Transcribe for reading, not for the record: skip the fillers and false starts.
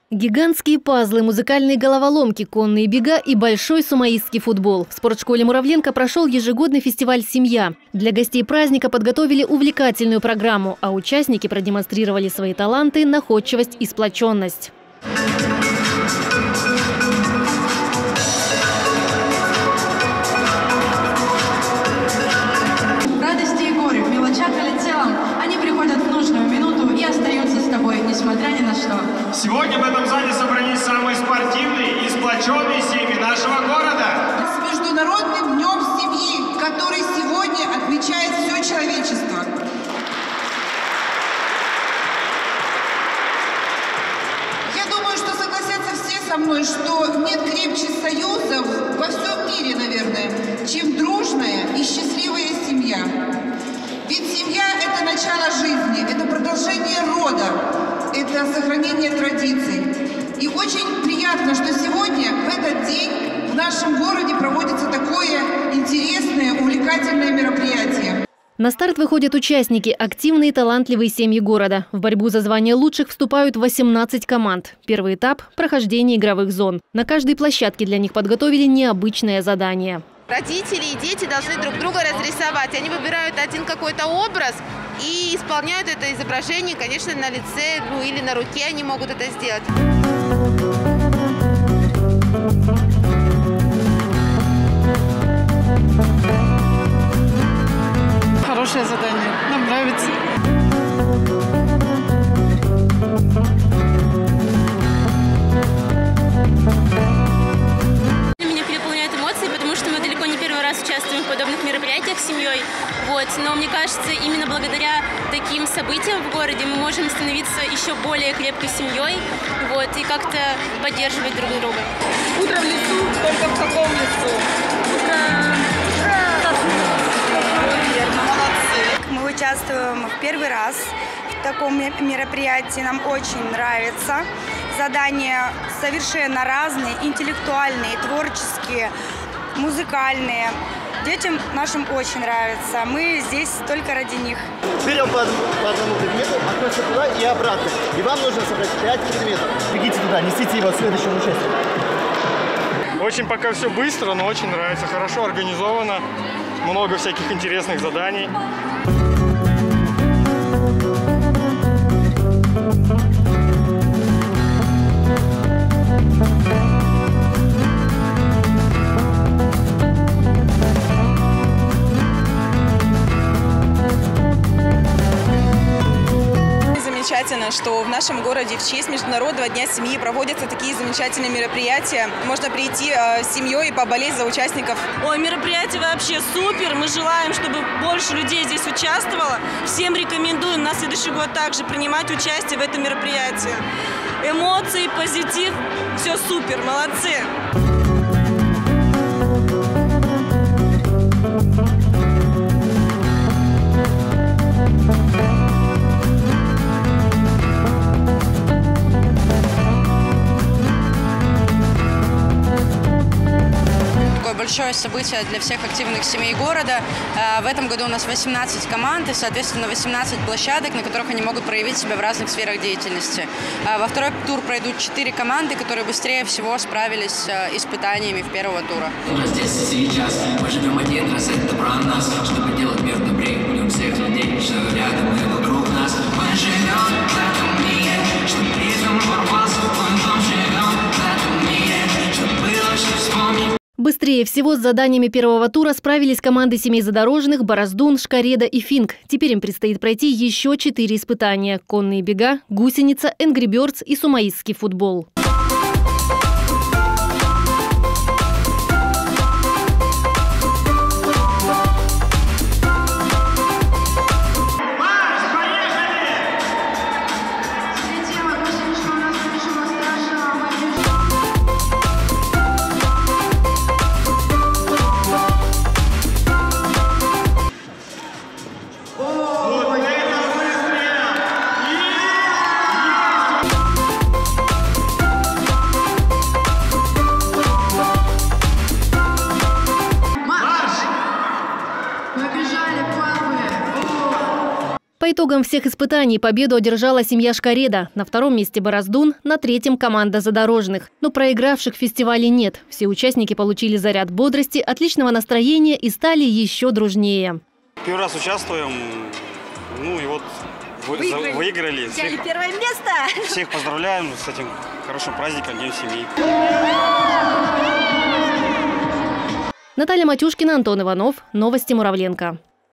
Гигантские пазлы, музыкальные головоломки, конные бега и большой сумаистский футбол. В спортшколе Муравленко прошел ежегодный фестиваль «Семья». Для гостей праздника подготовили увлекательную программу, а участники продемонстрировали свои таланты, находчивость и сплоченность. Радости и горе в мелочах или целом, они приходят в нужную минуту и остаются с тобой, несмотря ни на что. Сегодня в этом зале собрались самые спортивные и сплоченные семьи нашего города. С Международным днем семьи, который сегодня отмечает все человечество. Я думаю, что согласятся все со мной, что нет крепче союзов во всем мире, наверное, чем дружная и счастливая семья. Ведь семья – это начало жизни, это продолжение рода, это сохранение традиций. И очень приятно, что сегодня, в этот день, в нашем городе проводится такое интересное, увлекательное мероприятие. На старт выходят участники – активные и талантливые семьи города. В борьбу за звание лучших вступают 18 команд. Первый этап – прохождение игровых зон. На каждой площадке для них подготовили необычное задание. Родители и дети должны друг друга разрисовать. Они выбирают один какой-то образ и исполняют это изображение, конечно, на лице, или на руке они могут это сделать. Хорошее задание. Нам нравится. Меня переполняют эмоции, потому что мы далеко не первый раз участвуем в подобных мероприятиях с семьей. Но мне кажется, именно благодаря таким событиям в городе мы можем становиться еще более крепкой семьей и как-то поддерживать друг друга. Утро в лесу, только в каком лесу? Мы участвуем в первый раз в таком мероприятии. Нам очень нравится. Задания совершенно разные, интеллектуальные, творческие, музыкальные. Детям нашим очень нравится. Мы здесь только ради них. Берем по одному предмету, относим туда и обратно. И вам нужно собрать 5 предметов. Бегите туда, несите его следующему участнику. Очень пока все быстро, но очень нравится. Хорошо организовано, много всяких интересных заданий. Замечательно, что в нашем городе в честь Международного дня семьи проводятся такие замечательные мероприятия. Можно прийти с семьей и поболеть за участников. Ой, мероприятие вообще супер. Мы желаем, чтобы больше людей здесь участвовало. Всем рекомендуем на следующий год также принимать участие в этом мероприятии. Эмоции, позитив, все супер, молодцы. Большое событие для всех активных семей города. В этом году у нас 18 команд и, соответственно, 18 площадок, на которых они могут проявить себя в разных сферах деятельности. Во второй тур пройдут 4 команды, которые быстрее всего справились с испытаниями в первого тура. Здесь и сейчас мы живем один раз, это про нас, чтобы делать мир добрее, будем всех людей, что рядом и вокруг нас. Мы живем в этом мире, что ритм ворвался, мы там живем в этом мире, что было, что вспомнить. Быстрее всего с заданиями первого тура справились команды семей Задорожных, Бороздун, Шкареда и Финк. Теперь им предстоит пройти еще 4 испытания – конные бега, гусеница, Angry Birds и сумаистский футбол. По итогам всех испытаний победу одержала семья Шкареда. На втором месте Бороздун, на третьем команда Задорожных. Но проигравших в фестивале нет. Все участники получили заряд бодрости, отличного настроения и стали еще дружнее. Первый раз участвуем, ну и вот выиграли. Взяли первое место. Всех поздравляем с этим хорошим праздником, Днем семьи. Наталья Матюшкина, Антон Иванов. Новости Муравленко.